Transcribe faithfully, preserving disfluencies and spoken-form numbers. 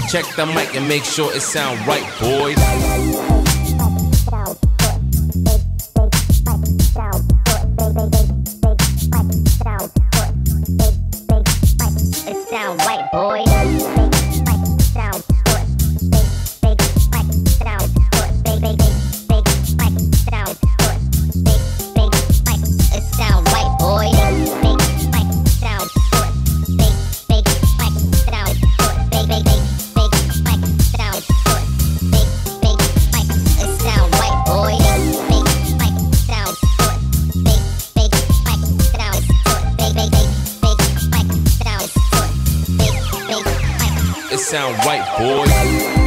Check the mic and make sure it sound right, boys. It sound right, boys. It sound right, boys.